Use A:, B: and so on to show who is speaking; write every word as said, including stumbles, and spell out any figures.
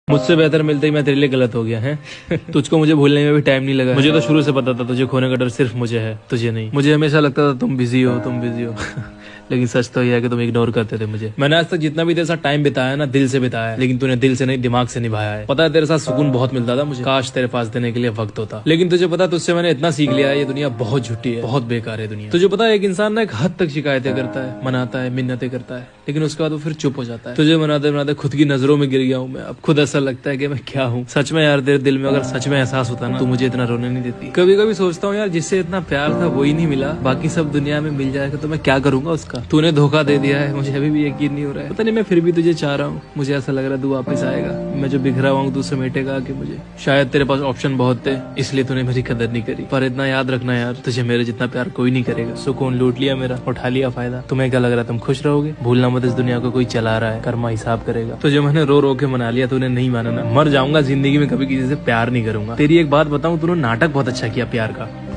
A: मुझसे बेहतर मिलते ही मैं तेरे लिए गलत हो गया है। तुझको मुझे भूलने में भी टाइम नहीं लगा। मुझे तो शुरू से पता था तुझे खोने का डर सिर्फ मुझे है, तुझे नहीं। मुझे हमेशा लगता था तुम बिजी हो तुम बिजी हो लेकिन सच तो यह है कि तुम इग्नोर करते थे मुझे। मैंने आज तक जितना भी तेरे साथ टाइम बिताया ना, दिल से बिताया है, लेकिन तूने दिल से नहीं दिमाग से निभाया है। पता है तेरे साथ सुकून बहुत मिलता था मुझे, काश तेरे पास देने के लिए वक्त होता। लेकिन तुझे पता तुझसे मैंने इतना सीख लिया है, ये दुनिया बहुत झूठी है, बहुत बेकार है दुनिया। तुझे पता है एक इंसान ना एक हद तक शिकायतें करता है, मनाता है, मिन्नतें करता है, लेकिन उसके बाद वो फिर चुप हो जाता है। तुझे मनाते मनाते खुद की नजरों में गिर गया हूँ मैं। अब खुद ऐसा लगता है कि मैं क्या हूँ। सच में यार तेरे दिल में अगर सच में एहसास होता ना, तो मुझे इतना रोने नहीं देती। कभी कभी सोचता हूँ यार, जिससे इतना प्यार था वही नहीं मिला, बाकी सब दुनिया में मिल जाएगा तो मैं क्या करूंगा उसका। तूने धोखा दे दिया है, मुझे अभी भी यकीन नहीं हो रहा है। पता नहीं मैं फिर भी तुझे चाह रहा हूँ। मुझे ऐसा लग रहा है तू वापस आएगा, मैं जो बिखरा हुआ हूँ तू समेटेगा आके मुझे। शायद तेरे पास ऑप्शन बहुत थे, इसलिए तूने मेरी कदर नहीं करी। पर इतना याद रखना यार, तुझे मेरे जितना प्यार कोई नहीं करेगा। सुकून लूट लिया मेरा, उठा लिया फायदा। तुम्हें क्या लग रहा है तुम खुश रहोगे? भूलना मत, इस दुनिया को कोई चला रहा है, कर्मा हिसाब करेगा। तुझे मैंने रो रो के मना लिया, तूने नहीं माना ना। मर जाऊंगा जिंदगी में, कभी किसी से प्यार नहीं करूंगा। तेरी एक बात बताऊं, तूने नाटक बहुत अच्छा किया प्यार का।